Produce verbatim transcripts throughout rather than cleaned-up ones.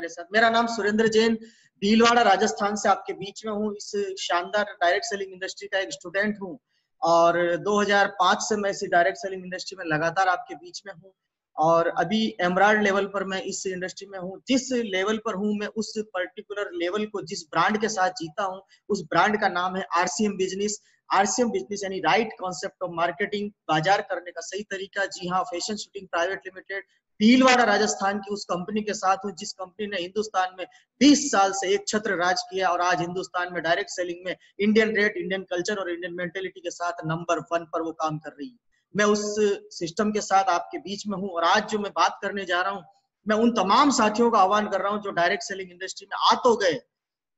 मेरे साथ। मेरा नाम सुरेंद्र जैन, भीलवाड़ा राजस्थान से आपके बीच में हूँ। इस शानदार डायरेक्ट सेलिंग इंडस्ट्री का एक स्टूडेंट हूँ और दो हज़ार पाँच से मैं इस डायरेक्ट सेलिंग इंडस्ट्री में लगातार आपके बीच में हूँ और अभी एमराल्ड लेवल पर मैं इस इंडस्ट्री में हूँ। जिस लेवल पर हूँ मैं उस पर्टिकुलर लेवल को जिस ब्रांड के साथ जीता हूँ उस ब्रांड का नाम है आरसीएम बिजनेस। आरसीएम बिजनेस यानी राइट कॉन्सेप्ट ऑफ मार्केटिंग, बाजार करने का सही तरीका। जी हाँ, fashion shooting private limited Bhilwara Rajasthan की उस कंपनी के साथ हूँ जिस कंपनी ने हिंदुस्तान में बीस साल से एक छत्र राज किया और आज हिंदुस्तान में डायरेक्ट सेलिंग में इंडियन रेट, इंडियन कल्चर और इंडियन मेंटेलिटी के साथ नंबर वन पर वो काम कर रही है। मैं उस सिस्टम के साथ आपके बीच में हूँ और आज जो मैं बात करने जा रहा हूँ मैं उन तमाम साथियों का आह्वान कर रहा हूँ जो डायरेक्ट सेलिंग इंडस्ट्री में आ तो गए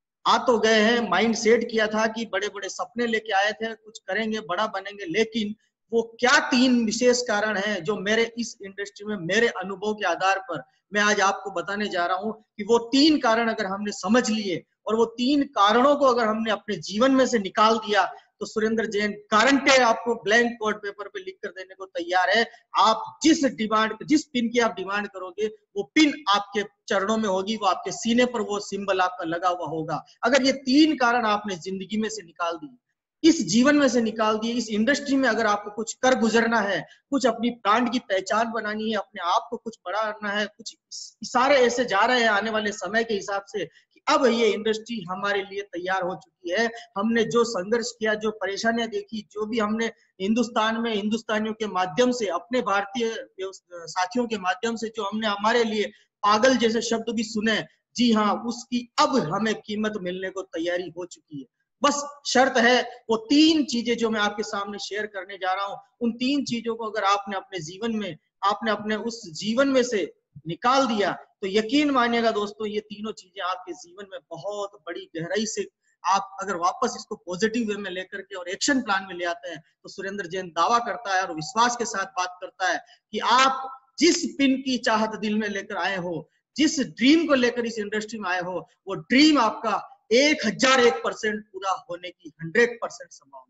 आ तो गए हैं, माइंड सेट किया था कि बड़े बड़े सपने लेके आए थे, कुछ करेंगे, बड़ा बनेंगे, लेकिन वो क्या तीन विशेष कारण हैं जो मेरे इस इंडस्ट्री में मेरे अनुभव के आधार पर मैं आज आपको बताने जा रहा हूं कि वो तीन कारण अगर हमने समझ लिए और वो तीन कारणों को अगर हमने अपने जीवन में से निकाल दिया तो सुरेंद्र जैन गारंटी आपको ब्लैंक कोड पेपर पे लिख कर देने को तैयार है। आप जिस डिमांड जिस पिन की आप डिमांड करोगे वो पिन आपके चरणों में होगी, वो आपके सीने पर वो सिंबल आपका लगा हुआ होगा। अगर ये तीन कारण आपने जिंदगी में से निकाल दिए, इस जीवन में से निकाल दिए, इस इंडस्ट्री में अगर आपको कुछ कर गुजरना है, कुछ अपनी ब्रांड की पहचान बनानी है, अपने आप को कुछ बड़ा करना है, कुछ इशारे ऐसे जा रहे हैं आने वाले समय के हिसाब से कि अब ये इंडस्ट्री हमारे लिए तैयार हो चुकी है। हमने जो संघर्ष किया, जो परेशानियां देखी, जो भी हमने हिंदुस्तान में हिंदुस्तानियों के माध्यम से, अपने भारतीय साथियों के माध्यम से जो हमने हमारे लिए पागल जैसे शब्द भी सुने, जी हाँ, उसकी अब हमें कीमत मिलने को तैयारी हो चुकी है। बस शर्त है वो तीन चीजें जो मैं आपके सामने शेयर करने जा रहा हूं, उन तीन चीजों को अगर आपने अपने जीवन में, आपने अपने उस जीवन में से निकाल दिया तो यकीन मानिएगा दोस्तों, ये तीनों चीजें आपके जीवन में बहुत बड़ी गहराई से आप अगर वापस इसको पॉजिटिव वे में लेकर के और एक्शन प्लान में ले आते हैं तो सुरेंद्र जैन दावा करता है और विश्वास के साथ बात करता है कि आप जिस पिन की चाहत दिल में लेकर आए हो, जिस ड्रीम को लेकर इस इंडस्ट्री में आए हो, वो ड्रीम आपका एक हजार एक परसेंट पूरा होने की हंड्रेड परसेंट संभावना है।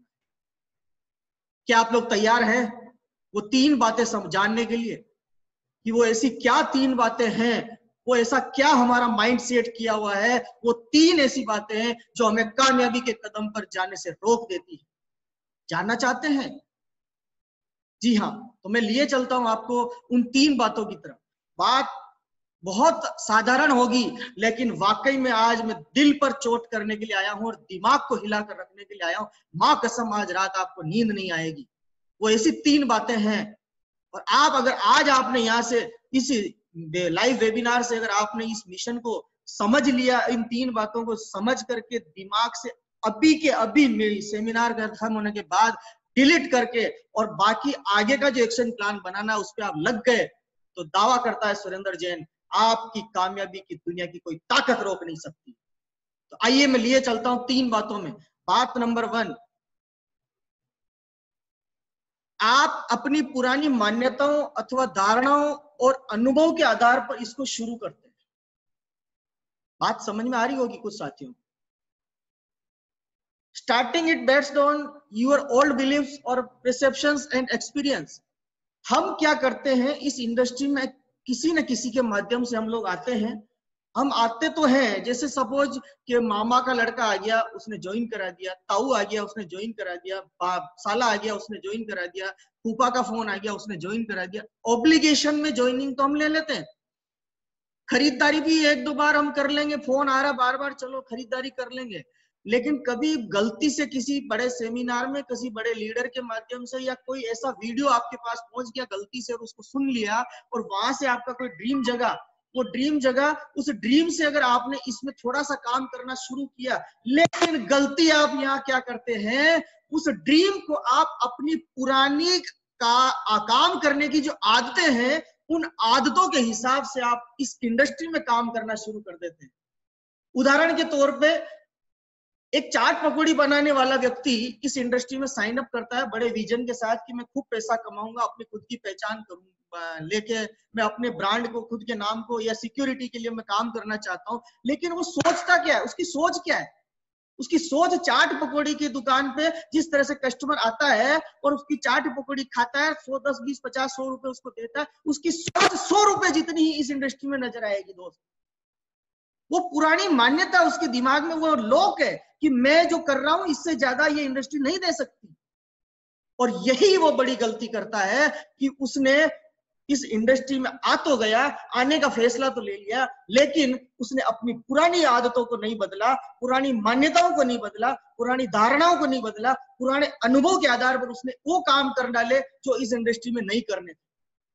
क्या आप लोग तैयार हैं वो तीन बातें जानने के लिए कि वो ऐसी क्या तीन बातें हैं, वो ऐसा क्या हमारा माइंड सेट किया हुआ है, वो तीन ऐसी बातें हैं जो हमें कामयाबी के कदम पर जाने से रोक देती है। जानना चाहते हैं? जी हाँ, तो मैं लिए चलता हूं आपको उन तीन बातों की तरफ। बात बहुत साधारण होगी लेकिन वाकई में आज मैं दिल पर चोट करने के लिए आया हूं और दिमाग को हिलाकर रखने के लिए आया हूं। मां कसम आज रात आपको नींद नहीं आएगी। वो ऐसी तीन बातें हैं और आप अगर आज आपने यहाँ से इस लाइव वेबिनार से अगर आपने इस मिशन को समझ लिया, इन तीन बातों को समझ करके दिमाग से अभी के अभी मेरी सेमिनार खत्म होने के बाद डिलीट करके और बाकी आगे का जो एक्शन प्लान बनाना है उस पर आप लग गए तो दावा करता है सुरेंद्र जैन, आपकी कामयाबी की दुनिया की कोई ताकत रोक नहीं सकती। तो आइए मैं लिए चलता हूं तीन बातों में। बात नंबर वन, आप अपनी पुरानी मान्यताओं अथवा धारणाओं और अनुभव के आधार पर इसको शुरू करते हैं। बात समझ में आ रही होगी कुछ साथियों। Starting it based on your old beliefs और परसेप्शंस एंड एक्सपीरियंस। हम क्या करते हैं इस इंडस्ट्री में, किसी न किसी के माध्यम से हम लोग आते हैं। हम आते तो हैं, जैसे सपोज कि मामा का लड़का आ गया उसने ज्वाइन करा दिया, ताऊ आ गया उसने ज्वाइन करा दिया, साला आ गया उसने ज्वाइन करा दिया, फूफा का फोन आ गया उसने ज्वाइन करा दिया। ऑब्लिगेशन में ज्वाइनिंग तो हम ले लेते हैं, खरीदारी भी एक दो बार हम कर लेंगे, फोन आ रहा बार बार चलो खरीदारी कर लेंगे। लेकिन कभी गलती से किसी बड़े सेमिनार में किसी बड़े लीडर के माध्यम से या कोई ऐसा वीडियो आपके पास पहुंच गया गलती से और उसको सुन लिया और वहां से आपका कोई ड्रीम जगा, वो ड्रीम जगह, उस ड्रीम से अगर आपने इसमें थोड़ा सा काम करना शुरू किया, लेकिन गलती आप यहाँ क्या करते हैं, उस ड्रीम को आप अपनी पुरानी का काम करने की जो आदतें हैं उन आदतों के हिसाब से आप इस इंडस्ट्री में काम करना शुरू कर देते हैं। उदाहरण के तौर पे एक चाट पकौड़ी बनाने वाला व्यक्ति इस इंडस्ट्री में साइन अप करता है बड़े विजन के साथ कि मैं खूब पैसा कमाऊंगा, अपनी खुद की पहचान करूंगा लेके, मैं अपने ब्रांड को, खुद के नाम को या सिक्योरिटी के लिए मैं काम करना चाहता हूं। लेकिन वो सोचता क्या है, उसकी सोच क्या है? उसकी सोच चाट पकौड़ी की दुकान पे जिस तरह से कस्टमर आता है और उसकी चाट पकौड़ी खाता है, सौ दस बीस पचास सौ रुपए उसको देता है, उसकी सोच सौ रुपए जितनी ही इस इंडस्ट्री में नजर आएगी दोस्त। वो पुरानी मान्यता उसके दिमाग में, वो लोक है कि मैं जो कर रहा हूं इससे ज्यादा ये इंडस्ट्री नहीं दे सकती। और यही वो बड़ी गलती करता है कि उसने इस इंडस्ट्री में आ तो गया, आने का फैसला तो ले लिया, लेकिन उसने अपनी पुरानी आदतों को नहीं बदला, पुरानी मान्यताओं को नहीं बदला, पुरानी धारणाओं को नहीं बदला, पुराने अनुभव के आधार पर उसने वो काम कर डाले जो इस इंडस्ट्री में नहीं करने थे।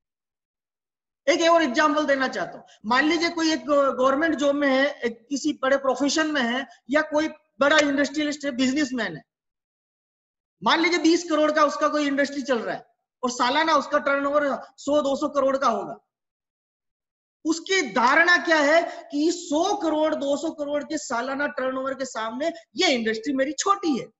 एक और एग्जांपल देना चाहता हूं। मान लीजिए कोई एक गवर्नमेंट जॉब में है, एक किसी बड़े प्रोफेशन में है, या कोई बड़ा इंडस्ट्रियलिस्ट है, बिजनेसमैन है। मान लीजिए बीस करोड़ का उसका कोई इंडस्ट्री चल रहा है और सालाना उसका टर्नओवर सौ दो सौ करोड़ का होगा। उसकी धारणा क्या है कि सौ करोड़ दो सौ करोड़ के सालाना टर्नओवर के सामने ये इंडस्ट्री मेरी छोटी है।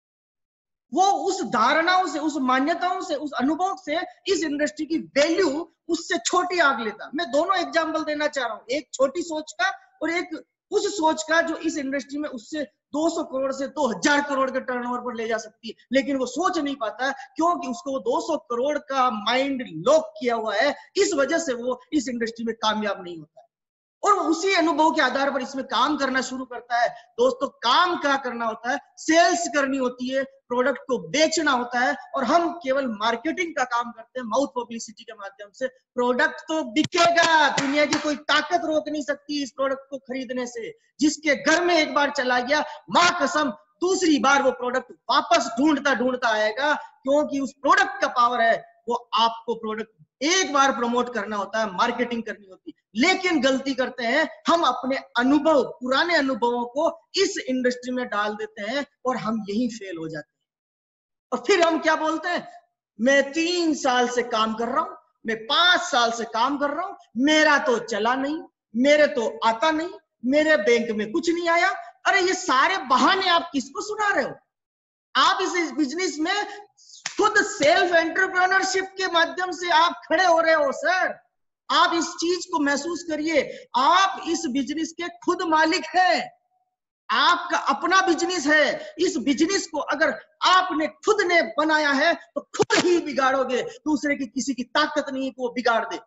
वो उस धारणाओं से, उस मान्यताओं से, उस अनुभव से इस इंडस्ट्री की वैल्यू उससे छोटी आंक लेता। मैं दोनों एग्जांपल देना चाह रहा हूं, एक छोटी सोच का और एक उस सोच का जो इस इंडस्ट्री में उससे दो सौ करोड़ से दो हज़ार करोड़ के टर्नओवर पर ले जा सकती है, लेकिन वो सोच नहीं पाता क्योंकि उसको वो दो सौ करोड़ का माइंड लॉक किया हुआ है। इस वजह से वो इस इंडस्ट्री में कामयाब नहीं होता है और उसी अनुभव के आधार पर इसमें काम करना शुरू करता है। दोस्तों, काम क्या करना होता है? सेल्स करनी होती है, प्रोडक्ट को बेचना होता है, और हम केवल मार्केटिंग का काम करते हैं माउथ पब्लिसिटी के माध्यम से। प्रोडक्ट तो बिकेगा, दुनिया की कोई ताकत रोक नहीं सकती इस प्रोडक्ट को खरीदने से। जिसके घर में एक बार चला गया, मां कसम दूसरी बार वो प्रोडक्ट वापस ढूंढता ढूंढता आएगा, क्योंकि उस प्रोडक्ट का पावर है। वो आपको प्रोडक्ट एक बार प्रमोट करना होता है, मार्केटिंग करनी होती है। लेकिन गलती करते हैं हम, अपने अनुभव, पुराने अनुभवों को इस इंडस्ट्री में डाल देते हैं और हम यही फेल हो जाते हैं। और फिर हम क्या बोलते हैं? मैं तीन साल से काम कर रहा हूं, मैं पांच साल से काम कर रहा हूं, मेरा तो चला नहीं, मेरे तो आता नहीं, मेरे बैंक में कुछ नहीं आया। अरे ये सारे बहाने आप किसको सुना रहे हो? आप इस बिजनेस में खुद सेल्फ एंटरप्रेन्योरशिप के माध्यम से आप खड़े हो रहे हो सर। आप इस चीज को महसूस करिए, आप इस बिजनेस के खुद मालिक हैं, आपका अपना बिजनेस है। इस बिजनेस को अगर आपने खुद ने बनाया है तो खुद ही बिगाड़ोगे, दूसरे की किसी की ताकत नहीं को बिगाड़ दे।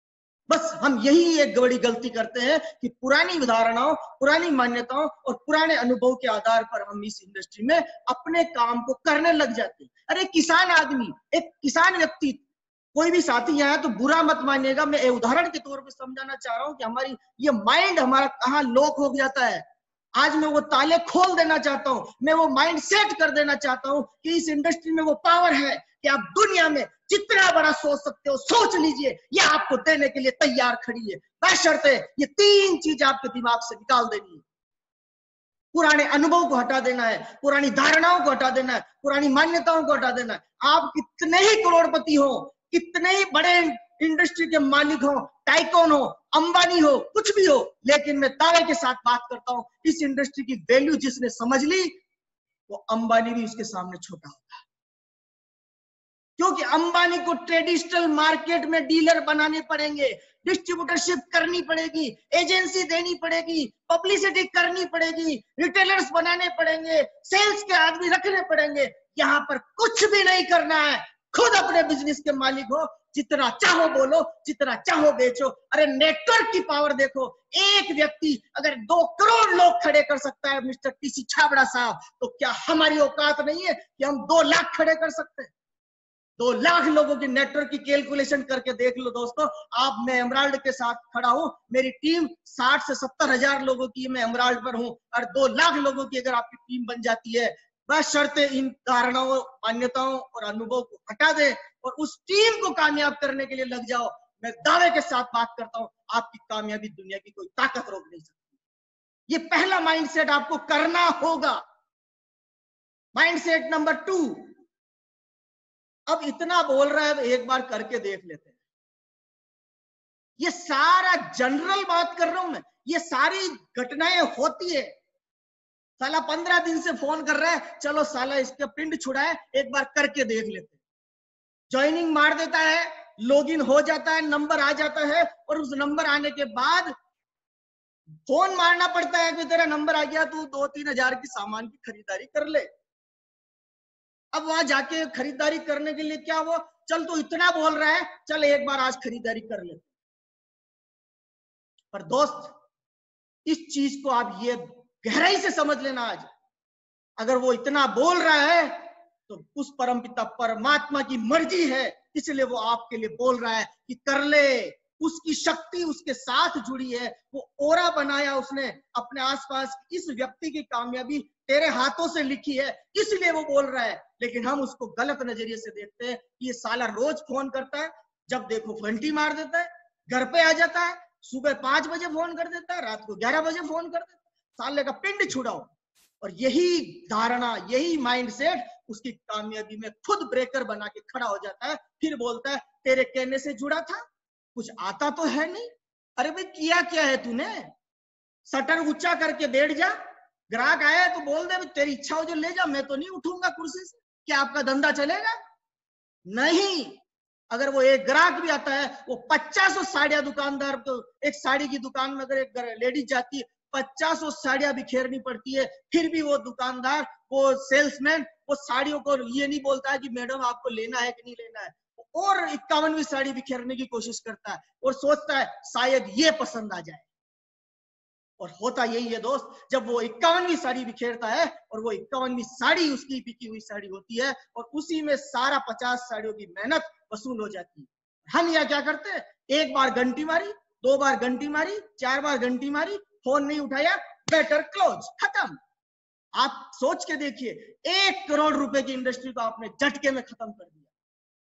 बस हम यही एक बड़ी गलती करते हैं कि पुरानी धारणाओं, पुरानी मान्यताओं और पुराने अनुभव के आधार पर हम इस इंडस्ट्री में अपने काम को करने लग जाते हैं। अरे किसान आदमी, एक किसान व्यक्ति, कोई भी साथी यहाँ है तो बुरा मत मानिएगा, मैं उदाहरण के तौर पर समझाना चाह रहा हूँ कि हमारी ये माइंड हमारा कहाँ लॉक हो जाता है। आज मैं वो ताले खोल देना चाहता हूँ, मैं वो माइंड सेट कर देना चाहता हूँ कि इस इंडस्ट्री में वो पावर है कि आप दुनिया में जितना बड़ा सोच सकते हो सोच लीजिए, ये आपको देने के लिए तैयार खड़ी है। बशर्ते ये तीन चीज आपके दिमाग से निकाल देनी है। पुराने अनुभव को हटा देना है, पुरानी धारणाओं को हटा देना है, पुरानी मान्यताओं को हटा देना है। आप कितने ही करोड़पति हो, कितने ही बड़े इंडस्ट्री के मालिक हो, टाइकॉन हो, अंबानी हो, कुछ भी हो, लेकिन मैं दावे के साथ बात करता हूं, इस इंडस्ट्री की वैल्यू जिसने समझ ली वो अंबानी भी उसके सामने छोटा होगा। क्योंकि अंबानी को ट्रेडिशनल मार्केट में डीलर बनाने पड़ेंगे, डिस्ट्रीब्यूटरशिप करनी पड़ेगी, एजेंसी देनी पड़ेगी, पब्लिसिटी करनी पड़ेगी, रिटेलर्स बनाने पड़ेंगे, सेल्स के आदमी रखने पड़ेंगे। यहाँ पर कुछ भी नहीं करना है, खुद अपने बिजनेस के मालिक हो, जितना चाहो बोलो, जितना चाहो बेचो। अरे नेटवर्क की पावर देखो, एक व्यक्ति अगर दो करोड़ लोग खड़े कर सकता है मिस्टर टीसी छाबड़ा साहब, तो क्या हमारी औकात नहीं है कि हम दो लाख खड़े कर सकते हैं? दो लाख लोगों की नेटवर्क की कैलकुलेशन करके देख लो दोस्तों। आप, मैं एमराल्ड के साथ खड़ा हूं, मेरी टीम साठ से सत्तर हजार लोगों की, मैं एमराल्ड पर हूं, और दो लाख लोगों की अगर आपकी टीम बन जाती है, बस शर्ते इन धारणाओं, मान्यताओं और अनुभव को हटा दे और उस टीम को कामयाब करने के लिए लग जाओ। मैं दावे के साथ बात करता हूं, आपकी कामयाबी दुनिया की कोई ताकत रोक नहीं सकती। ये पहला माइंडसेट आपको करना होगा। माइंडसेट नंबर टू, अब इतना बोल रहा है, एक बार करके देख लेते हैं। ये सारा जनरल बात कर रहा हूं मैं, ये सारी घटनाएं होती है। साला पंद्रह दिन से फोन कर रहा है, चलो साला इसका पिंड छुड़ाए, एक बार करके देख लेते हैं। ज्वाइनिंग मार देता है, लॉगिन हो जाता है, नंबर आ जाता है, और उस नंबर आने के बाद फोन मारना पड़ता है कि तेरा नंबर आ गया, तू दो तीन हजार की सामान की खरीदारी कर ले। अब वहां जाके खरीदारी करने के लिए क्या, वो चल तू इतना बोल रहा है, चल एक बार आज खरीदारी कर ले। पर दोस्त, इस चीज को आप ये गहराई से समझ लेना। आज अगर वो इतना बोल रहा है तो उस परमपिता परमात्मा की मर्जी है, इसलिए वो आपके लिए बोल रहा है कि कर ले। उसकी शक्ति उसके साथ जुड़ी है, वो ओरा बनाया उसने अपने आसपास। इस व्यक्ति की कामयाबी तेरे हाथों से लिखी है, इसलिए वो बोल रहा है। लेकिन हम उसको गलत नजरिए से देखते हैं कि ये साला रोज फोन करता है, जब देखो घंटी मार देता है, घर पे आ जाता है, सुबह पांच बजे फोन कर देता है, रात को ग्यारह बजे फोन कर देता है। साले का पिंड छुड़ाओ। और यही धारणा, यही माइंडसेट उसकी कामयाबी में खुद ब्रेकर बना के खड़ा हो जाता है। फिर बोलता है तेरे कहने से जुड़ा था, कुछ आता तो है नहीं। अरे भाई किया क्या है तूने? शटर ऊंचा करके बैठ जा, ग्राहक आया है तो बोल दे तेरी इच्छा हो जो ले जा, मैं तो नहीं उठूंगा कुर्सी से। क्या आपका धंधा चलेगा? नहीं। अगर वो एक ग्राहक भी आता है, वो पचासों साड़ियां दुकानदार को, एक साड़ी की दुकान में अगर एक लेडीज जाती है, पचासों साड़ियां बिखेरनी पड़ती है, फिर भी वो दुकानदार, वो सेल्समैन वो साड़ियों को ये नहीं बोलता है कि मैडम आपको लेना है कि नहीं लेना है, और इक्यावनवीं साड़ी बिखेरने की कोशिश करता है और सोचता है शायद ये पसंद आ जाए। और होता यही है दोस्त, जब वो इक्यावनवीं साड़ी बिखेरता है और वो इक्यावनवीं साड़ी उसकी बिकी हुई साड़ी होती है, और उसी में सारा पचास साड़ियों की मेहनत वसूल हो जाती है। हम यह क्या करते हैं, एक बार घंटी मारी, दो बार घंटी मारी, चार बार घंटी मारी, फोन नहीं उठाया, बेटर क्लोज, खत्म। आप सोच के देखिए, एक करोड़ रुपए की इंडस्ट्री को आपने झटके में खत्म कर दिया।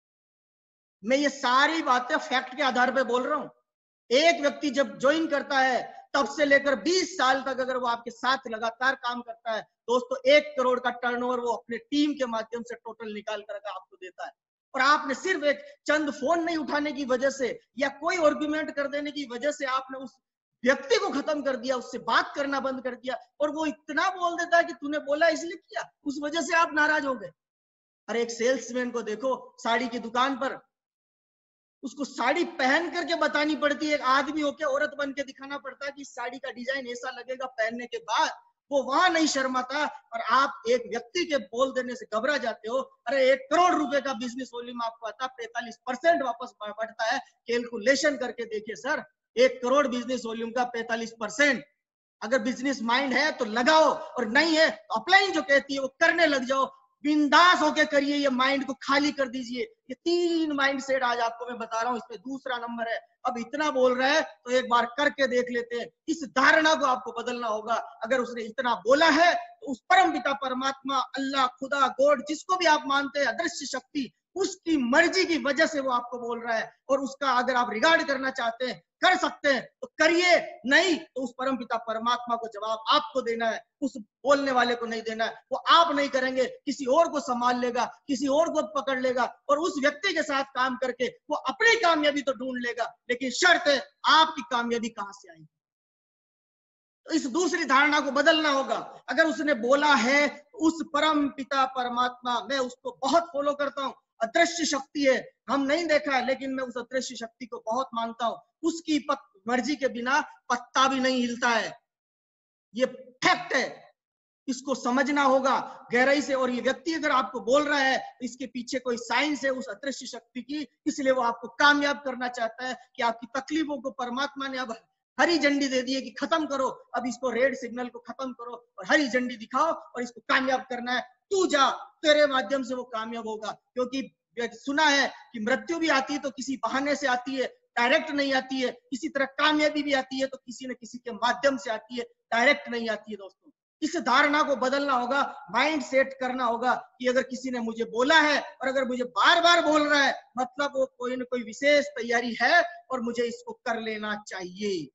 मैं ये सारी बातें फैक्ट के आधार पर बोल रहा हूं। एक व्यक्ति जब ज्वाइन करता है तब से लेकर बीस साल तक अगर वो आपके साथ लगातार काम करता है दोस्तों, एक करोड़ का टर्नओवर वो अपने टीम के माध्यम से टोटल निकाल कर आपको देता है। और आपने सिर्फ एक चंद फोन नहीं उठाने की वजह से या कोई आर्गुमेंट कर देने की वजह से आपने उस व्यक्ति को खत्म कर दिया, उससे बात करना बंद कर दिया, और वो इतना बोल देता है कि तूने बोला इसलिए किया, उस वजह से आप नाराज हो गए। अरे एक सेल्समैन को देखो साड़ी की दुकान पर, उसको साड़ी पहन करके बतानी पड़ती है, एक आदमी होके औरत बन के दिखाना पड़ता है कि साड़ी का डिजाइन ऐसा लगेगा पहनने के बाद, वो वहां नहीं शर्माता। और आप एक व्यक्ति के बोल देने से घबरा जाते हो। अरे एक करोड़ रुपए का बिजनेस वॉल्यूम आपको आता, पैंतालीस परसेंट वापस बढ़ता है। कैलकुलेशन करके देखिए सर, एक करोड़ बिजनेस वॉल्यूम का पैंतालीस परसेंट, अगर बिजनेस माइंड है तो लगाओ, और नहीं है तो अपलाइन जो कहती है वो करने लग जाओ। बिंदास होके करिए, ये माइंड को खाली कर दीजिए। ये तीन माइंड सेट आज आपको मैं बता रहा हूं, इसमें दूसरा नंबर है। अब इतना बोल रहा है तो एक बार करके देख लेते हैं। इस धारणा को आपको बदलना होगा। अगर उसने इतना बोला है तो उस परम पिता परमात्मा, अल्लाह, खुदा, गॉड, जिसको भी आप मानते हैं, अदृश्य शक्ति, उसकी मर्जी की वजह से वो आपको बोल रहा है। और उसका अगर आप रिगार्ड करना चाहते हैं, कर सकते हैं तो करिए, नहीं तो उस परमपिता परमात्मा को जवाब आपको देना है, उस बोलने वाले को नहीं देना है। वो आप नहीं करेंगे, किसी और को संभाल लेगा, किसी और को पकड़ लेगा, और उस व्यक्ति के साथ काम करके वो अपनी कामयाबी तो ढूंढ लेगा, लेकिन शर्त है आपकी कामयाबी कहां से आएगी। तो इस दूसरी धारणा को बदलना होगा। अगर उसने बोला है उस परम पिता परमात्मा, मैं उसको बहुत फॉलो करता हूं, अदृश्य शक्ति है, हम नहीं देखा है, लेकिन मैं उस अदृश्य शक्ति को बहुत मानता हूं। उसकी मर्जी के बिना पत्ता भी नहीं हिलता है, ये फैक्ट है। इसको समझना होगा गहराई से। और ये व्यक्ति अगर आपको बोल रहा है तो इसके पीछे कोई साइंस है उस अदृश्य शक्ति की, इसलिए वो आपको कामयाब करना चाहता है कि आपकी तकलीफों को परमात्मा ने अब हरी झंडी दे दी है कि खत्म करो, अब इसको रेड सिग्नल को खत्म करो और हरी झंडी दिखाओ और इसको कामयाब करना है। तू जा, तेरे माध्यम से वो कामयाब होगा। क्योंकि सुना है कि मृत्यु भी आती है तो किसी बहाने से आती है, डायरेक्ट नहीं आती है। इसी तरह कामयाबी भी आती है तो किसी न किसी के माध्यम से आती है, डायरेक्ट नहीं आती है। दोस्तों, इस धारणा को बदलना होगा, माइंड सेट करना होगा कि अगर किसी ने मुझे बोला है और अगर मुझे बार बार बोल रहा है, मतलब वो कोई ना कोई विशेष तैयारी है और मुझे इसको कर लेना चाहिए।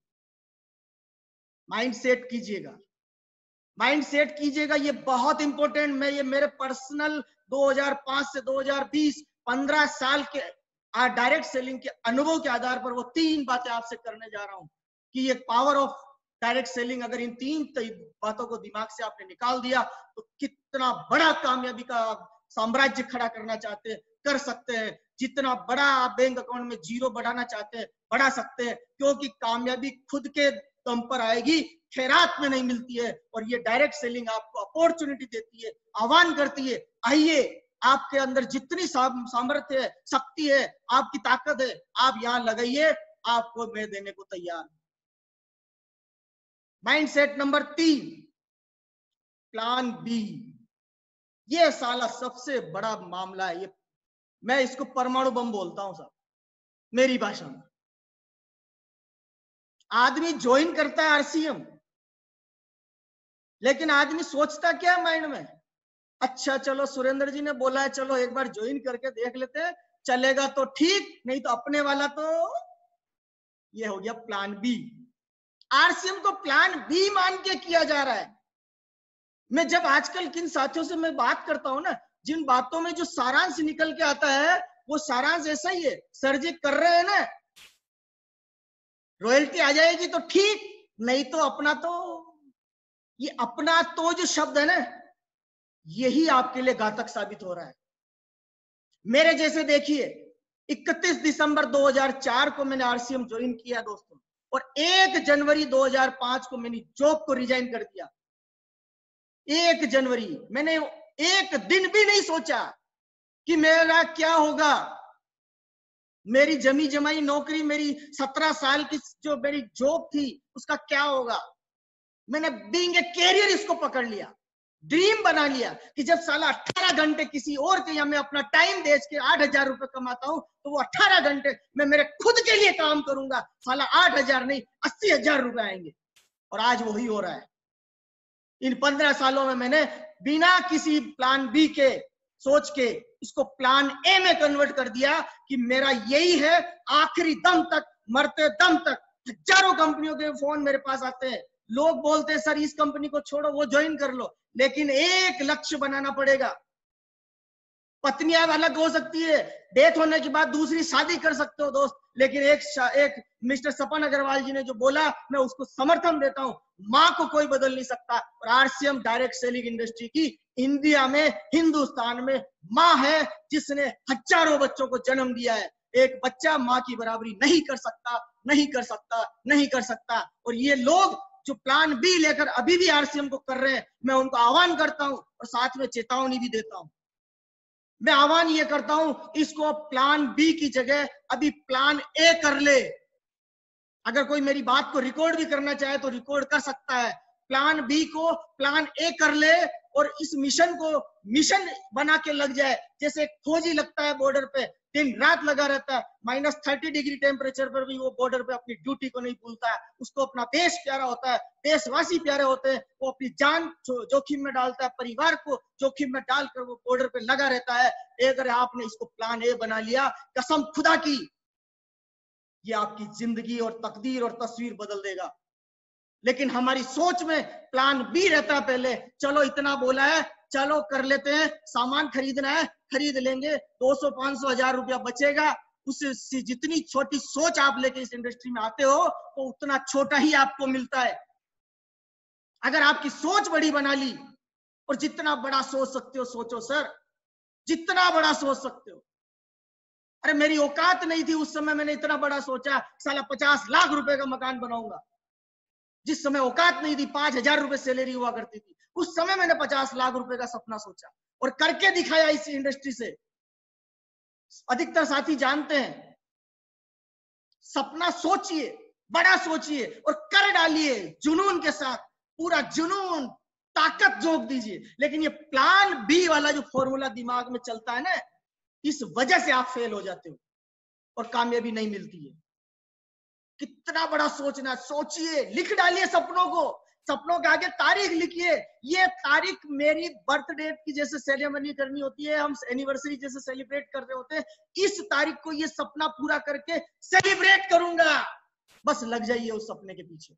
माइंड सेट कीजिएगा, माइंड सेट कीजिएगा, ये बहुत इंपॉर्टेंट। मैं ये मेरे पर्सनल दो हज़ार पाँच से दो हज़ार बीस पंद्रह साल के डायरेक्ट सेलिंग के अनुभव के आधार पर वो तीन बातें आपसे करने जा रहा हूं कि ये पावर ऑफ डायरेक्ट सेलिंग, अगर इन तीन बातों को दिमाग से आपने निकाल दिया तो कितना बड़ा कामयाबी का साम्राज्य खड़ा करना चाहते हैं, कर सकते हैं। जितना बड़ा आप बैंक अकाउंट में जीरो बढ़ाना चाहते हैं, बढ़ा सकते हैं, क्योंकि कामयाबी खुद के दम पर आएगी, खैरात में नहीं मिलती है। और ये डायरेक्ट सेलिंग आपको अपॉर्चुनिटी देती है, आह्वान करती है, आइए, आपके अंदर जितनी सामर्थ्य है, शक्ति है, आपकी ताकत है, आप यहाँ लगाइए, आपको मैं देने को तैयार हूं। माइंडसेट नंबर तीन, प्लान बी। ये साला सबसे बड़ा मामला है। ये मैं इसको परमाणु बम बोलता हूं साहब, मेरी भाषा में। आदमी ज्वाइन करता है आरसीएम, लेकिन आदमी सोचता क्या माइंड में, अच्छा चलो सुरेंद्र जी ने बोला है, चलो एक बार ज्वाइन करके देख लेते हैं, चलेगा तो ठीक, नहीं तो अपने वाला तो। ये हो गया प्लान बी। आरसीएम को प्लान बी मान के किया जा रहा है। मैं जब आजकल किन साथियों से मैं बात करता हूं ना, जिन बातों में जो सारांश निकल के आता है वो सारांश ऐसा ही है, सर जी कर रहे हैं ना, रॉयल्टी आ जाएगी तो ठीक, नहीं तो अपना तो। ये अपना तो जो शब्द है ना, यही आपके लिए घातक साबित हो रहा है। मेरे जैसे देखिए, इकतीस दिसंबर दो हज़ार चार को मैंने आरसीएम ज्वाइन किया दोस्तों, और एक जनवरी दो हज़ार पाँच को मैंने जॉब को रिजाइन कर दिया। एक जनवरी, मैंने एक दिन भी नहीं सोचा कि मेरा क्या होगा। मेरी जमी जमाई नौकरी, मेरी सत्रह साल की जो मेरी जॉब थी, उसका क्या होगा। मैंने बीइंग ए कैरियर इसको पकड़ लिया, ड्रीम बना लिया कि जब साला अठारह घंटे किसी और के या मैं अपना टाइम बेच के आठ हजार रुपए कमाता हूं, तो वो अठारह घंटे मैं मेरे खुद के लिए काम करूंगा, साला आठ हजार नहीं अस्सी हजार रुपए आएंगे। और आज वही हो रहा है। इन पंद्रह सालों में मैंने बिना किसी प्लान बी के सोच के इसको प्लान ए में कन्वर्ट कर दिया कि मेरा यही है, आखिरी दम तक, मरते दम तक। हजारों कंपनियों के फोन मेरे पास आते हैं, लोग बोलते हैं सर इस कंपनी को छोड़ो, वो ज्वाइन कर लो, लेकिन एक लक्ष्य बनाना पड़ेगा। पत्नियां अलग हो सकती है, डेथ होने के बाद दूसरी शादी कर सकते हो दोस्त, लेकिन एक एक मिस्टर सपन अग्रवाल जी ने जो बोला, मैं उसको समर्थन देता हूं, माँ को कोई बदल नहीं सकता। और आरसीएम डायरेक्ट सेलिंग इंडस्ट्री की इंडिया में, हिंदुस्तान में माँ है, जिसने हजारों बच्चों को जन्म दिया है। एक बच्चा माँ की बराबरी नहीं कर सकता, नहीं कर सकता, नहीं कर सकता। और ये लोग जो प्लान बी लेकर अभी भी आरसीएम को कर रहे हैं, मैं उनको आह्वान करता हूं और साथ में चेतावनी भी देता हूं। मैं आह्वान ये करता हूं, इसको प्लान बी की जगह अभी प्लान ए कर ले। अगर कोई मेरी बात को रिकॉर्ड भी करना चाहे तो रिकॉर्ड कर सकता है। प्लान बी को प्लान ए कर ले और इस मिशन को मिशन बना के लग जाए। जैसे फौजी लगता है बॉर्डर पे, दिन रात लगा रहता है, माइनस थर्टी डिग्री टेम्परेचर पर भी वो बॉर्डर पे अपनी ड्यूटी को नहीं भूलता है। उसको अपना देश प्यारा होता है, देशवासी प्यारे होते हैं, वो अपनी जान जोखिम में डालता है, परिवार को जोखिम में डालकर वो बॉर्डर पे लगा रहता है। अगर आपने इसको प्लान ए बना लिया, कसम खुदा की, ये आपकी जिंदगी और तकदीर और तस्वीर बदल देगा। लेकिन हमारी सोच में प्लान बी रहता है पहले, चलो इतना बोला है, चलो कर लेते हैं, सामान खरीदना है खरीद लेंगे, दो सौ पांच सौ हजार रुपया बचेगा। उससे जितनी छोटी सोच आप लेके इस इंडस्ट्री में आते हो, तो उतना छोटा ही आपको मिलता है। अगर आपकी सोच बड़ी बना ली, और जितना बड़ा सोच सकते हो सोचो सर, जितना बड़ा सोच सकते हो। अरे मेरी औकात नहीं थी उस समय, मैंने इतना बड़ा सोचा, साला पचास लाख रुपए का मकान बनाऊंगा। जिस समय औकात नहीं थी, पांच हजार रुपए सैलरी हुआ करती थी, उस समय मैंने पचास लाख रुपए का सपना सोचा और करके दिखाया इस इंडस्ट्री से। अधिकतर साथी जानते हैं, सपना सोचिए, बड़ा सोचिए और कर डालिए जुनून के साथ, पूरा जुनून, ताकत जोक दीजिए। लेकिन ये प्लान बी वाला जो फॉर्मूला दिमाग में चलता है ना, इस वजह से आप फेल हो जाते हो और कामयाबी नहीं मिलती है। कितना बड़ा सोचना, सोचिए, लिख डालिए सपनों को, सपनों के आगे तारीख लिखिए। ये तारीख मेरी बर्थ डेट की जैसे सेरेमनी करनी होती है, हम एनिवर्सरी जैसे सेलिब्रेट कर रहे होते हैं, इस तारीख को ये सपना पूरा करके सेलिब्रेट करूंगा। बस लग जाइए उस सपने के पीछे।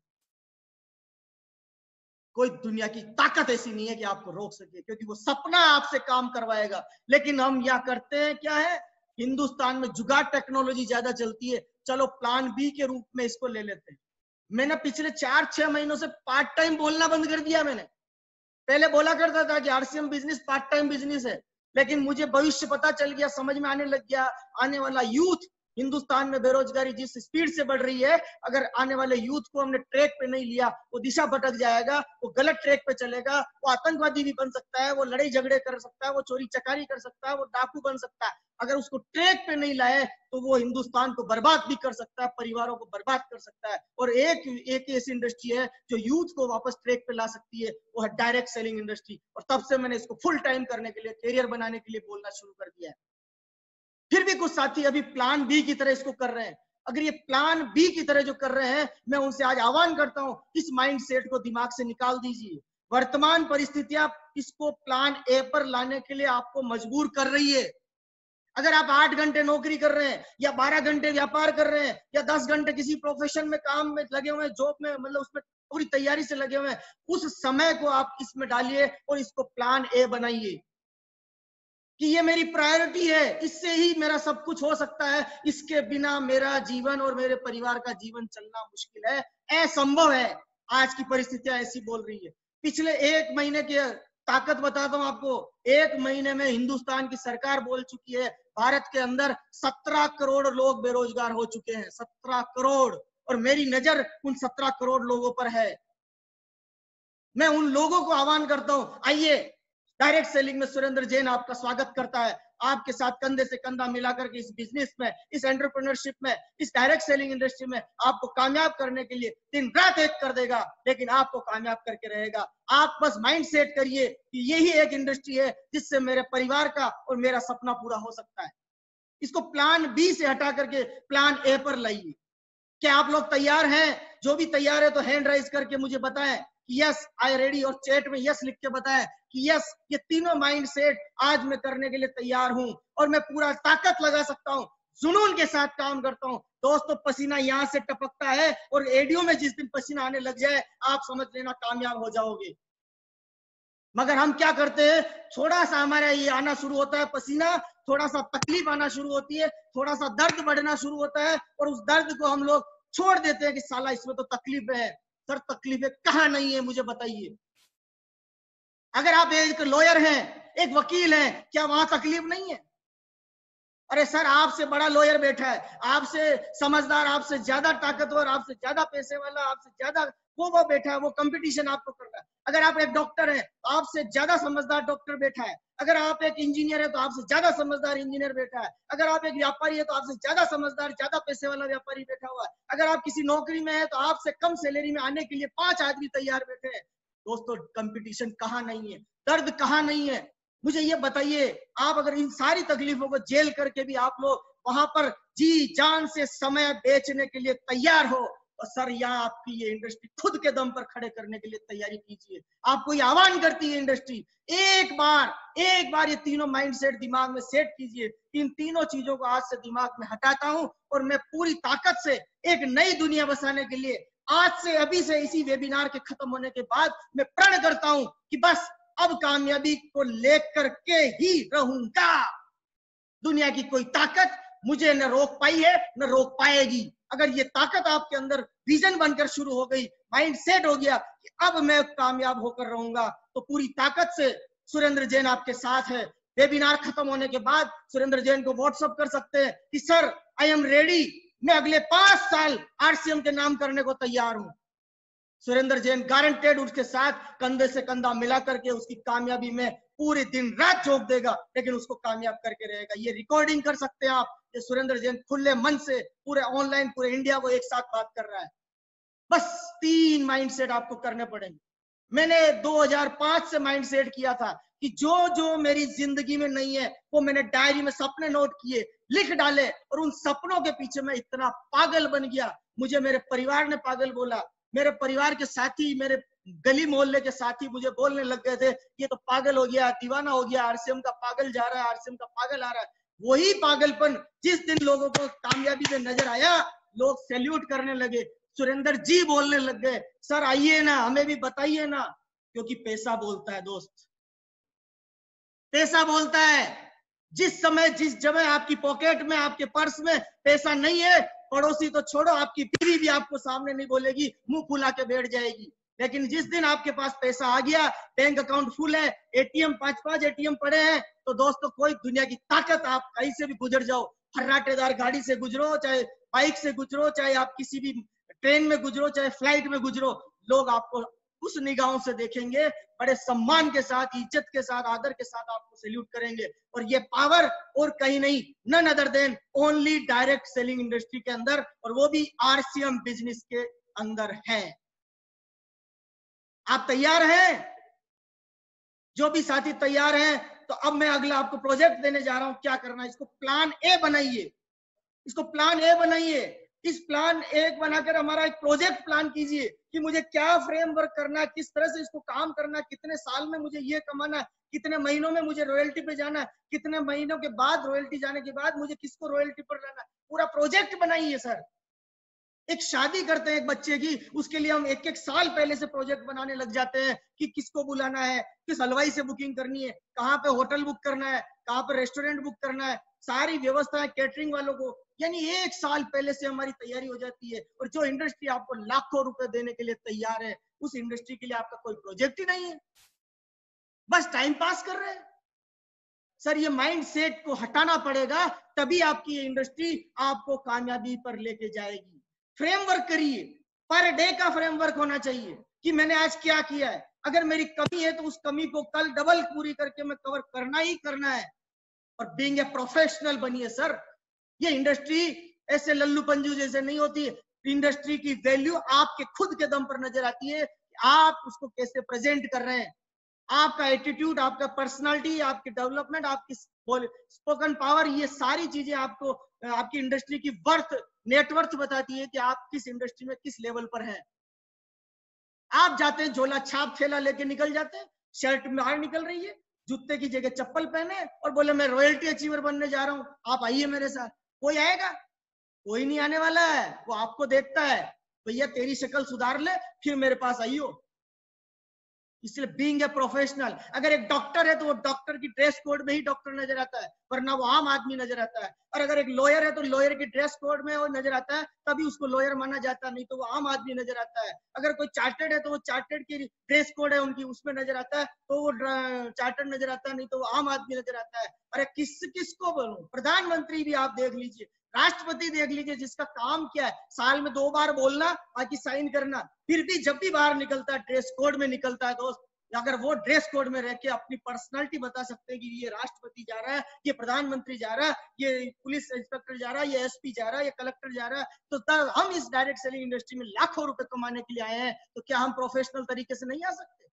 कोई दुनिया की ताकत ऐसी नहीं है कि आपको रोक सके, क्योंकि वो सपना आपसे काम करवाएगा। लेकिन हम यह करते हैं क्या है, हिंदुस्तान में जुगाड़ टेक्नोलॉजी ज्यादा चलती है, चलो प्लान बी के रूप में इसको ले लेते हैं। मैंने पिछले चार छह महीनों से पार्ट टाइम बोलना बंद कर दिया। मैंने पहले बोला करता था कि RCM business part time business है, लेकिन मुझे भविष्य पता चल गया, समझ में आने लग गया, आने वाला यूथ हिंदुस्तान में बेरोजगारी जिस स्पीड से बढ़ रही है, अगर आने वाले यूथ को हमने ट्रैक पे नहीं लिया, वो दिशा भटक जाएगा, वो गलत ट्रैक पे चलेगा, वो आतंकवादी भी बन सकता है, वो लड़ाई झगड़े कर सकता है, वो चोरी चकारी कर सकता है, वो डाकू बन सकता है। अगर उसको ट्रैक पे नहीं लाए तो वो हिंदुस्तान को बर्बाद भी कर सकता है, परिवारों को बर्बाद कर सकता है। और एक एक ऐसी इंडस्ट्री है जो यूथ को वापस ट्रैक पे ला सकती है, वो है डायरेक्ट सेलिंग इंडस्ट्री। और तब से मैंने इसको फुल टाइम करने के लिए, कैरियर बनाने के लिए बोलना शुरू कर दिया है। फिर भी कुछ साथी अभी प्लान बी की तरह इसको कर रहे हैं। अगर ये प्लान बी की तरह जो कर रहे हैं, मैं उनसे आज आह्वान करता हूं, इस माइंडसेट को दिमाग से निकाल दीजिए। वर्तमान परिस्थितियां इसको प्लान ए पर लाने के लिए आपको मजबूर कर रही है। अगर आप आठ घंटे नौकरी कर रहे हैं, या बारह घंटे व्यापार कर रहे हैं, या दस घंटे किसी प्रोफेशन में काम में लगे हुए हैं, जॉब में, मतलब उसमें पूरी तैयारी से लगे हुए हैं, उस समय को आप इसमें डालिए और इसको प्लान ए बनाइए कि ये मेरी प्रायोरिटी है, इससे ही मेरा सब कुछ हो सकता है, इसके बिना मेरा जीवन और मेरे परिवार का जीवन चलना मुश्किल है, असंभव है। आज की परिस्थितियां ऐसी बोल रही है। पिछले एक महीने की ताकत बताता हूं आपको। एक महीने में हिंदुस्तान की सरकार बोल चुकी है, भारत के अंदर सत्रह करोड़ लोग बेरोजगार हो चुके हैं, सत्रह करोड़। और मेरी नजर उन सत्रह करोड़ लोगों पर है। मैं उन लोगों को आह्वान करता हूं, आइए डायरेक्ट सेलिंग में सुरेंद्र जैन आपका स्वागत करता है। आपके साथ कंधे से कंधा मिलाकर के इस बिजनेस में, इस एंटरप्रेन्योरशिप में, इस डायरेक्ट सेलिंग इंडस्ट्री में आपको कामयाब करने के लिए दिन रात एक कर देगा, लेकिन आपको कामयाब करके रहेगा। आप बस माइंड सेट करिए कि यही एक इंडस्ट्री है जिससे मेरे परिवार का और मेरा सपना पूरा हो सकता है। इसको प्लान बी से हटा करके प्लान ए पर लाइए। क्या आप लोग तैयार हैं? जो भी तैयार है तो हैंड राइज करके मुझे बताएं कि यस आई रेडी, और चैट में यस लिख के बताएं कि यस ये तीनों माइंड सेट आज मैं करने के लिए तैयार हूं और मैं पूरा ताकत लगा सकता हूं, जुनून के साथ काम करता हूं। दोस्तों, पसीना यहां से टपकता है और एडियो में जिस दिन पसीना आने लग जाए, आप समझ लेना कामयाब हो जाओगे। मगर हम क्या करते हैं, थोड़ा सा हमारा ये आना शुरू होता है पसीना, थोड़ा सा तकलीफ आना शुरू होती है, थोड़ा सा दर्द बढ़ना शुरू होता है, और उस दर्द को हम लोग छोड़ देते हैं कि साला इसमें तो तकलीफ है। सर तकलीफें कहां नहीं है, मुझे बताइए। अगर आप एक लॉयर हैं, एक वकील हैं, क्या वहां तकलीफ नहीं है? अरे सर, आपसे बड़ा लॉयर बैठा है, आपसे समझदार, आपसे ज्यादा ताकतवर, आपसे ज्यादा पैसे वाला, आपसे ज्यादा वो वो बैठा है, वो कंपटीशन आपको कर रहा है। अगर आप एक डॉक्टर हैं तो आपसे ज्यादा समझदार डॉक्टर बैठा है। अगर आप एक इंजीनियर है तो आपसे ज्यादा समझदार इंजीनियर बैठा है। अगर आप एक व्यापारी है तो आपसे ज्यादा समझदार, ज्यादा पैसे वाला व्यापारी बैठा हुआ है। अगर आप किसी नौकरी में है तो आपसे कम सैलरी में आने के लिए पांच आदमी तैयार बैठे हैं। दोस्तों, कंपटीशन कहाँ नहीं है, दर्द कहाँ नहीं है, मुझे ये बताइए। आप अगर इन सारी तकलीफों को झेल करके भी आप लोग वहां पर जी जान से समय बेचने के लिए तैयार हो, और सर यहाँ आपकी ये इंडस्ट्री खुद के दम पर खड़े करने के लिए तैयारी कीजिए। आपको ये आह्वान करती है इंडस्ट्री, एक बार एक बार ये तीनों माइंडसेट दिमाग में सेट कीजिए। इन तीनों चीजों को आज से दिमाग में हटाता हूं और मैं पूरी ताकत से एक नई दुनिया बसाने के लिए आज से, अभी से, इसी वेबिनार के खत्म होने के बाद मैं प्रण करता हूं कि बस अब कामयाबी को लेकर के ही रहूंगा। दुनिया की कोई ताकत मुझे न रोक पाई है, न रोक पाएगी। अगर ये ताकत आपके अंदर विजन बनकर शुरू हो गई, माइंड सेट हो गया कि अब मैं कामयाब होकर रहूंगा, तो पूरी ताकत से सुरेंद्र जैन आपके साथ है। वेबिनार खत्म होने के बाद सुरेंद्र जैन को व्हाट्सएप कर सकते हैं कि सर आई एम रेडी, मैं अगले पांच साल आरसीएम के नाम करने को तैयार हूं। सुरेंद्र जैन गारंटेड उसके साथ कंधे से कंधा मिला करके उसकी कामयाबी में पूरे दिन रात झोंक देगा, लेकिन उसको कामयाब करके रहेगा। ये रिकॉर्डिंग कर सकते हैं आप, ये सुरेंद्र जैन खुले मन से पूरे ऑनलाइन पूरे इंडिया को एक साथ बात कर रहा है। बस तीन माइंडसेट आपको करने पड़ेंगे। मैंने दो हज़ार पाँच से माइंडसेट किया था कि जो जो मेरी जिंदगी में नहीं है वो मैंने डायरी में सपने नोट किए, लिख डाले, और उन सपनों के पीछे मैं इतना पागल बन गया, मुझे मेरे परिवार ने पागल बोला। मेरे परिवार के साथी, मेरे गली मोहल्ले के साथी मुझे बोलने लग गए थे, ये तो पागल हो गया, दीवाना हो गया, आरसीएम का पागल जा रहा है, आरसीएम का पागल आ रहा है। वही पागलपन जिस दिन लोगों को कामयाबी में नजर आया, लोग सैल्यूट करने लगे, सुरेंद्र जी बोलने लग गए, सर आइए ना, हमें भी बताइए ना। क्योंकि पैसा बोलता है दोस्त, पैसा बोलता है। जिस समय, जिस जगह आपकी पॉकेट में, आपके पर्स में पैसा नहीं है, पड़ोसी तो छोड़ो, आपकी बीवी भी आपको सामने नहीं बोलेगी, मुंह फुला के बैठ जाएगी। लेकिन जिस दिन आपके पास पैसा आ गया, बैंक अकाउंट फुल है, एटीएम पांच पांच एटीएम पड़े हैं, तो दोस्तों कोई दुनिया की ताकत, आप कहीं से भी गुजर जाओ, फर्राटेदार गाड़ी से गुजरो, चाहे बाइक से गुजरो, चाहे आप किसी भी ट्रेन में गुजरो, चाहे फ्लाइट में गुजरो, लोग आपको उस निगाहों से देखेंगे, बड़े सम्मान के साथ, इज्जत के साथ, आदर के साथ आपको सैल्यूट करेंगे। और ये पावर और कहीं नहीं, none other than only direct selling industry के अंदर, और वो भी आरसीएम बिजनेस के अंदर है। आप तैयार हैं? जो भी साथी तैयार हैं, तो अब मैं अगला आपको प्रोजेक्ट देने जा रहा हूं, क्या करना है। इसको प्लान ए बनाइए, इसको प्लान ए बनाइए। इस प्लान एक बनाकर हमारा एक प्रोजेक्ट प्लान कीजिए कि मुझे क्या फ्रेमवर्क करना है, किस तरह से इसको काम करना है, कितने साल में मुझे ये कमाना है, कितने महीनों में मुझे रॉयल्टी पे जाना है, कितने महीनों के बाद रॉयल्टी जाने के बाद मुझे किसको रॉयल्टी पर जाना है। पूरा प्रोजेक्ट बनाइए सर। एक शादी करते हैं एक बच्चे की, उसके लिए हम एक एक साल पहले से प्रोजेक्ट बनाने लग जाते हैं कि किसको बुलाना है, किस हलवाई से बुकिंग करनी है, कहाँ पे होटल बुक करना है, कहाँ पे रेस्टोरेंट बुक करना है, सारी व्यवस्था कैटरिंग वालों को, यानी एक साल पहले से हमारी तैयारी हो जाती है। और जो इंडस्ट्री आपको लाखों रुपए देने के लिए तैयार है, उस इंडस्ट्री के लिए आपका कोई प्रोजेक्ट ही नहीं है, बस टाइम पास कर रहे हैं। सर ये माइंड सेट को हटाना पड़ेगा, तभी आपकी इंडस्ट्री आपको कामयाबी पर लेके जाएगी। फ्रेमवर्क करिए, पर डे का फ्रेमवर्क होना चाहिए कि मैंने आज क्या किया है। अगर मेरी कमी है तो उस कमी को कल डबल पूरी करके मैं कवर करना ही करना है। और बीइंग ए प्रोफेशनल बनिए सर। ये इंडस्ट्री ऐसे लल्लू पंजू जैसे नहीं होती है। इंडस्ट्री की वैल्यू आपके खुद के दम पर नजर आती है, आप उसको कैसे प्रेजेंट कर रहे हैं। आपका एटीट्यूड, आपका पर्सनालिटी, आपकी डेवलपमेंट, आपकी स्पोकन पावर, ये सारी चीजें आपको आपकी इंडस्ट्री की वर्थ, नेटवर्थ बताती है कि आप किस इंडस्ट्री में किस लेवल पर हैं। आप जाते हैं झोला छाप थैला लेके निकल जाते हैं, शर्ट बाहर निकल रही है, जूते की जगह चप्पल पहने और बोले मैं रॉयल्टी अचीवर बनने जा रहा हूं, आप आइए मेरे साथ। कोई आएगा? कोई नहीं आने वाला है। वो आपको देखता है, भैया तेरी शक्ल सुधार ले फिर मेरे पास आइयो। इसलिए बीइंग ए प्रोफेशनल, अगर एक डॉक्टर है तो वो डॉक्टर की ड्रेस कोड में ही डॉक्टर नजर आता है, वरना वो आम आदमी नजर आता है। और अगर एक लॉयर है तो लॉयर की ड्रेस कोड में वो नजर आता है, तभी उसको लॉयर माना जाता है, नहीं तो वो आम आदमी नजर आता है। अगर कोई चार्टेड है तो वो चार्टेड की ड्रेस कोड है उनकी, उसमें नजर आता है, तो वो चार्टेड नजर आता है, नहीं तो वो आम आदमी नजर आता है। अरे किस किसको बोलूं, प्रधानमंत्री भी आप देख लीजिए, राष्ट्रपति देख लीजिए, जिसका काम क्या है, साल में दो बार बोलना, बाकी साइन करना, फिर भी जब भी बाहर निकलता है ड्रेस कोड में निकलता है दोस्त। अगर वो ड्रेस कोड में रह के अपनी पर्सनालिटी बता सकते हैं कि ये राष्ट्रपति जा रहा है, ये प्रधानमंत्री जा रहा है, ये पुलिस इंस्पेक्टर जा रहा है, ये एसपी जा रहा है, ये कलेक्टर जा रहा है, तो तब हम इस डायरेक्ट सेलिंग इंडस्ट्री में लाखों रुपए कमाने के लिए आए हैं, तो क्या हम प्रोफेशनल तरीके से नहीं आ सकते?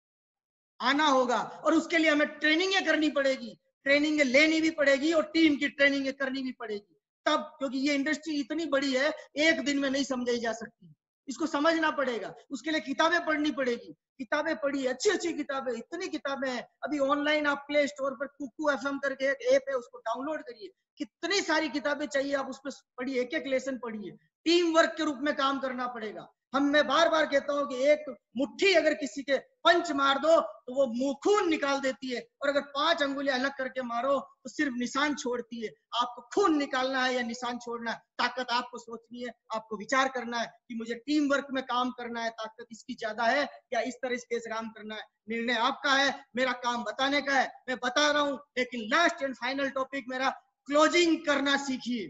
आना होगा, और उसके लिए हमें ट्रेनिंग करनी पड़ेगी, ट्रेनिंग लेनी भी पड़ेगी और टीम की ट्रेनिंग करनी भी पड़ेगी तब, क्योंकि ये इंडस्ट्री इतनी बड़ी है, एक दिन में नहीं समझाई जा सकती, इसको समझना पड़ेगा। उसके लिए किताबें पढ़नी पड़ेगी, किताबें पढ़िए, अच्छी अच्छी किताबें, इतनी किताबें हैं। अभी ऑनलाइन आप प्ले स्टोर पर कुकू एफएम करके एक ऐप है, उसको डाउनलोड करिए, कितनी सारी किताबें चाहिए आप उस पर पढ़िए, एक एक लेसन पढ़िए। टीम वर्क के रूप में काम करना पड़ेगा। हम मैं बार बार कहता हूं कि एक मुट्ठी अगर किसी के पंच मार दो तो वो मुंह खून निकाल देती है, और अगर पांच अंगुलियां अलग करके मारो तो सिर्फ निशान छोड़ती है। आपको खून निकालना है या निशान छोड़ना है, ताकत आपको सोचनी है, आपको विचार करना है कि मुझे टीम वर्क में काम करना है, ताकत इसकी ज्यादा है या इस तरह से काम करना है। निर्णय आपका है, मेरा काम बताने का है, मैं बता रहा हूं। लेकिन लास्ट एंड फाइनल टॉपिक मेरा, क्लोजिंग करना सीखिए।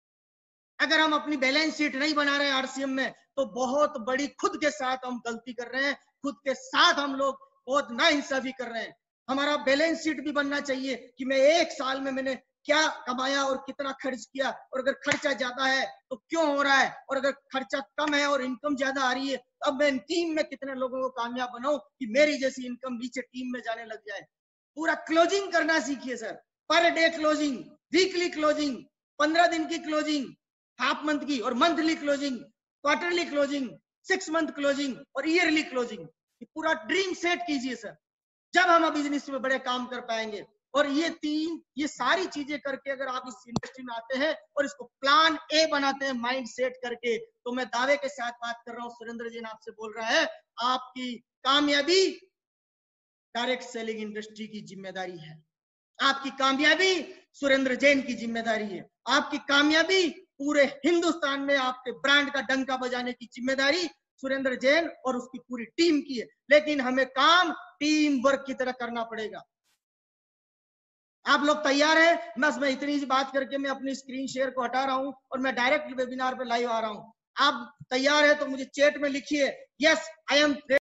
अगर हम अपनी बैलेंस शीट नहीं बना रहे हैं आरसीएम में, तो बहुत बड़ी खुद के साथ हम गलती कर रहे हैं, खुद के साथ हम लोग बहुत नाइंसाफी कर रहे हैं। हमारा बैलेंस शीट भी बनना चाहिए कि मैं एक साल में मैंने क्या कमाया और कितना खर्च किया, और अगर खर्चा ज्यादा है तो क्यों हो रहा है, और अगर खर्चा कम है और इनकम ज्यादा आ रही है, अब मैं टीम में कितने लोगों को कामयाब बनाऊं कि मेरी जैसी इनकम नीचे टीम में जाने लग जाए। पूरा क्लोजिंग करना सीखिए sir, per day closing, weekly closing, पंद्रह दिन की क्लोजिंग, हाफ मंथ की, और monthly closing, quarterly closing, six month closing और ईयरली क्लोजिंग। पूरा ड्रीम सेट कीजिए सर, जब हम बिजनेस में बड़े काम कर पाएंगे। और ये तीन ये सारी चीजें करके अगर आप इस इंडस्ट्री में आते हैं और इसको प्लान ए बनाते हैं माइंड सेट करके, तो मैं दावे के साथ बात कर रहा हूं, सुरेंद्र जैन आपसे बोल रहा है, आपकी कामयाबी डायरेक्ट सेलिंग इंडस्ट्री की जिम्मेदारी है। आपकी कामयाबी सुरेंद्र जैन की जिम्मेदारी है। आपकी कामयाबी पूरे हिंदुस्तान में आपके ब्रांड का डंका बजाने की जिम्मेदारी सुरेंद्र जैन और उसकी पूरी टीम की है। लेकिन हमें काम टीम वर्क की तरह करना पड़ेगा। आप लोग तैयार हैं? बस मैं इतनी सी बात करके मैं अपनी स्क्रीन शेयर को हटा रहा हूं और मैं डायरेक्ट वेबिनार पे लाइव आ रहा हूं। आप तैयार है तो मुझे चैट में लिखिए, यस आई एम